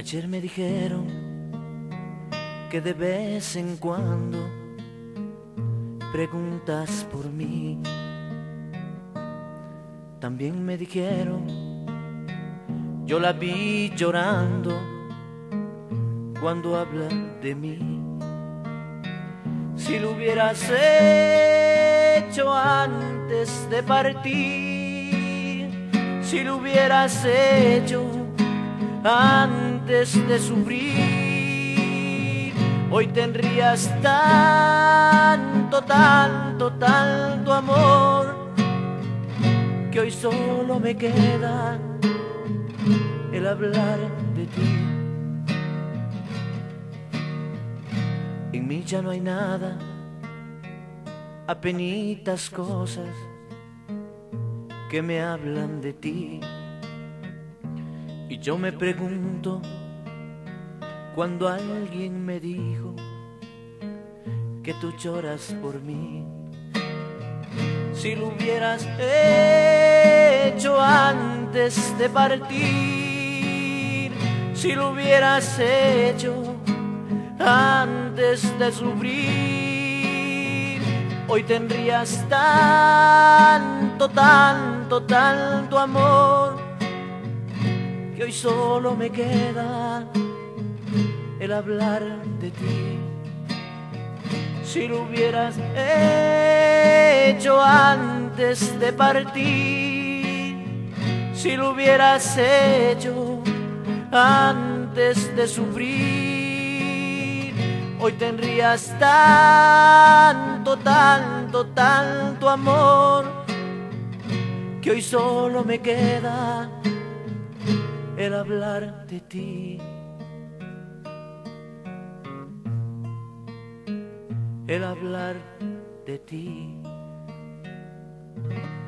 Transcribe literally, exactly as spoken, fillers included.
Ayer me dijeron que de vez en cuando preguntas por mí. También me dijeron, yo la vi llorando cuando habla de mí. Si lo hubieras hecho antes de partir, si lo hubieras hecho antes de sufrir, hoy tendrías tanto, tanto, tanto amor, que hoy solo me queda el hablar de ti. En mí ya no hay nada, apenitas cosas que me hablan de ti. Y yo me pregunto, cuando alguien me dijo que tú lloras por mí, si lo hubieras hecho antes de partir, si lo hubieras hecho antes de sufrir, hoy tendrías tanto, tanto, tanto amor, que hoy solo me queda el hablar de ti. Si lo hubieras hecho antes de partir, si lo hubieras hecho antes de sufrir, hoy tendrías tanto, tanto, tanto amor, que hoy solo me queda el hablar de ti, el hablar de ti.